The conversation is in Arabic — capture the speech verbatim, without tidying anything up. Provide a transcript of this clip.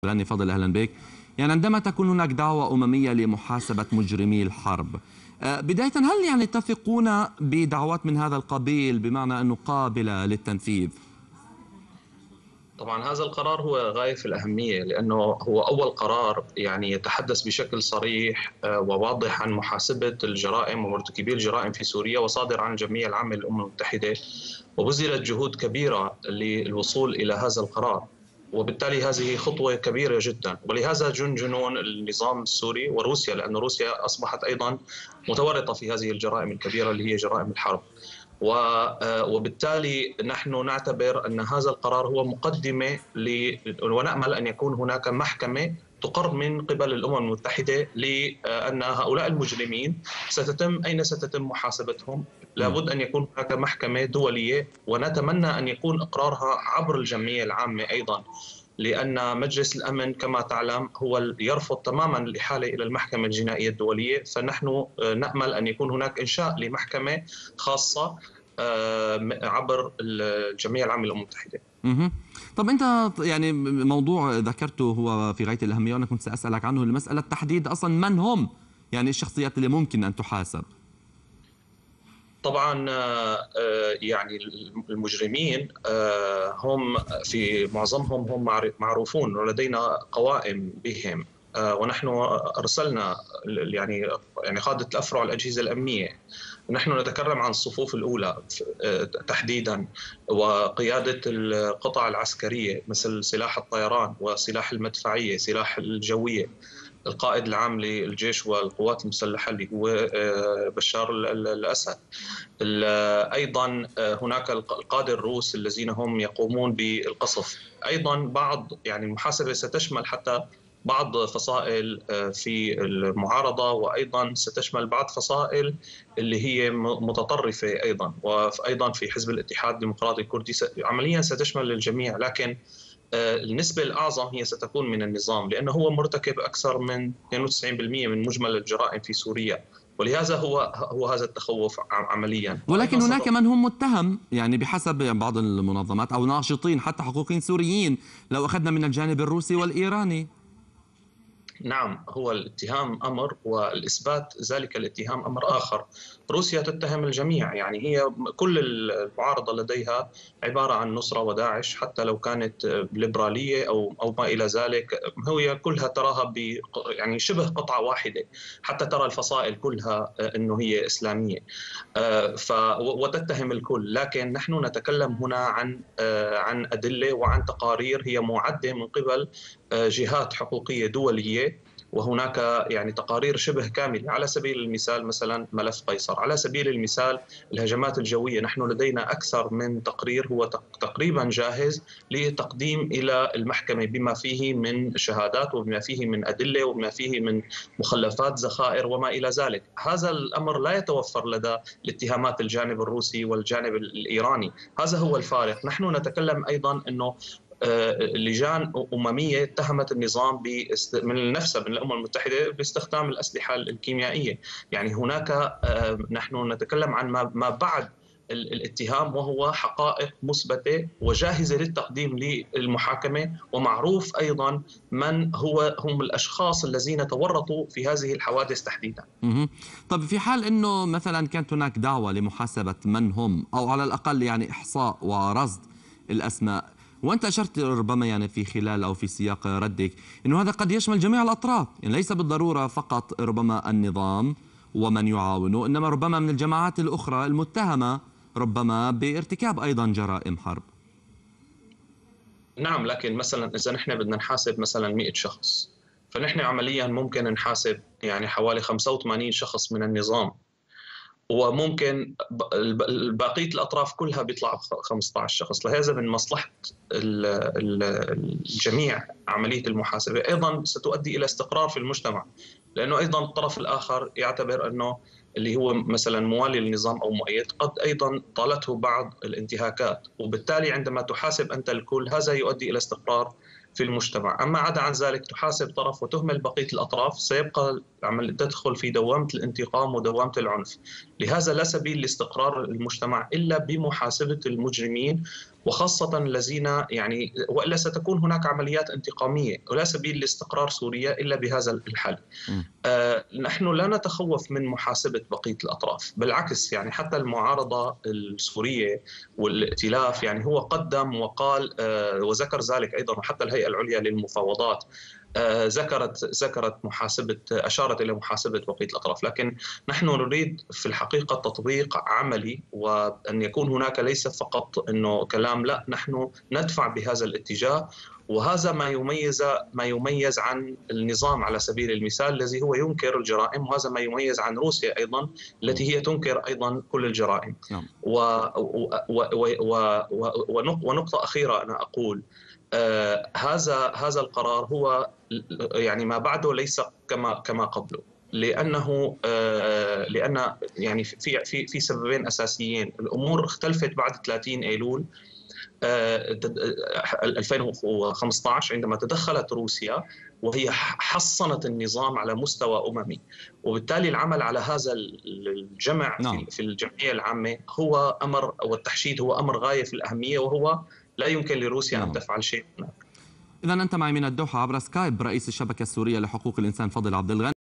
لاني فضل أهلا بك. يعني عندما تكون هناك دعوة أممية لمحاسبة مجرمي الحرب، بداية هل يعني تثقون بدعوات من هذا القبيل بمعنى أنه قابلة للتنفيذ؟ طبعا هذا القرار هو غاية في الأهمية، لأنه هو أول قرار يعني يتحدث بشكل صريح وواضح عن محاسبة الجرائم ومرتكبي الجرائم في سوريا، وصادر عن الجمعية العامة للأمم المتحدة، وبذلت جهود كبيرة للوصول إلى هذا القرار. وبالتالي هذه خطوة كبيرة جدا، ولهذا جن جنون النظام السوري وروسيا، لأن روسيا أصبحت أيضا متورطة في هذه الجرائم الكبيرة اللي هي جرائم الحرب. وبالتالي نحن نعتبر أن هذا القرار هو مقدمة ل... ونأمل أن يكون هناك محكمة تقر من قبل الأمم المتحدة لأن هؤلاء المجرمين ستتم أين ستتم محاسبتهم. لابد أن يكون هناك محكمة دولية، ونتمنى أن يكون إقرارها عبر الجمعية العامة أيضا، لأن مجلس الأمن كما تعلم هو يرفض تماما الإحالة إلى المحكمة الجنائية الدولية. فنحن نأمل أن يكون هناك إنشاء لمحكمة خاصة عبر الجمعية العامة للأمم المتحدة. طب أنت يعني موضوع ذكرته هو في غاية الأهمية، وأنا كنت سأسألك عنه، المسألة تحديد أصلا من هم يعني الشخصيات اللي ممكن أن تحاسب. طبعا يعني المجرمين هم في معظمهم هم معروفون ولدينا قوائم بهم، ونحن أرسلنا يعني يعني قادة الأفرع والأجهزة الأمنية. نحن نتكلم عن الصفوف الأولى تحديدا، وقيادة القطع العسكرية مثل سلاح الطيران وسلاح المدفعية، سلاح الجوية، القائد العام للجيش والقوات المسلحة اللي هو بشار الأسد. أيضا هناك القادة الروس الذين هم يقومون بالقصف. أيضا بعض يعني المحاسبة ستشمل حتى بعض فصائل في المعارضة، وأيضا ستشمل بعض فصائل اللي هي متطرفة أيضا، وأيضا في حزب الاتحاد الديمقراطي الكردي. عمليا ستشمل الجميع، لكن النسبة الأعظم هي ستكون من النظام، لأنه هو مرتكب أكثر من اثنين وتسعين بالمئة من مجمل الجرائم في سوريا، ولهذا هو هو هذا التخوف عمليا. ولكن هناك من هم متهم يعني بحسب بعض المنظمات أو ناشطين حتى حقوقيين سوريين، لو أخذنا من الجانب الروسي والإيراني. نعم، هو الاتهام أمر والإثبات ذلك الاتهام أمر آخر. روسيا تتهم الجميع، يعني هي كل المعارضة لديها عبارة عن نصرة وداعش، حتى لو كانت ليبرالية أو أو ما إلى ذلك، هي كلها تراها ب يعني شبه قطعة واحدة، حتى ترى الفصائل كلها أنه هي إسلامية. ف وتتهم الكل، لكن نحن نتكلم هنا عن عن أدلة وعن تقارير هي معدة من قبل جهات حقوقية دولية، وهناك يعني تقارير شبه كاملة. على سبيل المثال مثلا ملف قيصر، على سبيل المثال الهجمات الجوية، نحن لدينا أكثر من تقرير هو تقريبا جاهز لتقديم إلى المحكمة، بما فيه من شهادات وبما فيه من أدلة وبما فيه من مخلفات ذخائر وما إلى ذلك. هذا الأمر لا يتوفر لدى الاتهامات الجانب الروسي والجانب الإيراني، هذا هو الفارق. نحن نتكلم أيضا أنه لجان أممية اتهمت النظام من نفسه من الأمم المتحدة باستخدام الأسلحة الكيميائية. يعني هناك نحن نتكلم عن ما بعد الاتهام، وهو حقائق مثبتة وجاهزة للتقديم للمحاكمة، ومعروف أيضا من هو هم الأشخاص الذين تورطوا في هذه الحوادث تحديدا. طب في حال أنه مثلا كانت هناك دعوة لمحاسبة من هم، أو على الأقل يعني إحصاء ورصد الأسماء، وأنت أشرت ربما يعني في خلال أو في سياق ردك أنه هذا قد يشمل جميع الأطراف، يعني ليس بالضرورة فقط ربما النظام ومن يعاونه، إنما ربما من الجماعات الأخرى المتهمة ربما بارتكاب أيضا جرائم حرب. نعم، لكن مثلا إذا نحن بدنا نحاسب مثلا مئة شخص، فنحن عمليا ممكن نحاسب يعني حوالي خمسة وثمانين شخص من النظام، وممكن بقية الأطراف كلها بيطلع خمسة عشر شخص. لهذا من مصلحة الجميع عملية المحاسبة، أيضا ستؤدي إلى استقرار في المجتمع، لأنه أيضا الطرف الآخر يعتبر أنه اللي هو مثلا موالي للنظام أو مؤيد قد أيضا طالته بعض الانتهاكات، وبالتالي عندما تحاسب أنت الكل هذا يؤدي إلى استقرار في المجتمع. أما عدا عن ذلك تحاسب طرف وتهمل بقية الأطراف، سيبقى العمل تدخل في دوامة الانتقام ودوامة العنف. لهذا لا سبيل لاستقرار المجتمع إلا بمحاسبة المجرمين وخاصة الذين يعني، وإلا ستكون هناك عمليات انتقامية، ولا سبيل لاستقرار سوريا إلا بهذا الحل. آه نحن لا نتخوف من محاسبة بقية الأطراف، بالعكس يعني حتى المعارضة السورية والائتلاف يعني هو قدم وقال آه وذكر ذلك أيضا، وحتى الهيئة العليا للمفاوضات آه ذكرت ذكرت محاسبة، أشارت إلى محاسبة بقية الأطراف. لكن نحن نريد في الحقيقة تطبيق عملي، وأن يكون هناك ليس فقط أنه كلام، لا، نحن ندفع بهذا الاتجاه. وهذا ما يميز ما يميز عن النظام على سبيل المثال الذي هو ينكر الجرائم، وهذا ما يميز عن روسيا أيضا التي هي تنكر أيضا كل الجرائم. و ونقطة أخيرة أنا أقول آه هذا هذا القرار هو يعني ما بعده ليس كما كما قبله، لأنه آه لأن يعني في في في سببين أساسيين. الأمور اختلفت بعد ثلاثين أيلول ألفين وخمسة عشر عندما تدخلت روسيا وهي حصنت النظام على مستوى أممي، وبالتالي العمل على هذا الجمع نعم. في الجمعية العامة هو أمر، والتحشيد هو أمر غاية في الأهمية، وهو لا يمكن لروسيا نعم. أن تفعل شيء هناك. إذا أنت معي من الدوحة عبر سكايب رئيس الشبكة السورية لحقوق الإنسان فضل عبد الغني.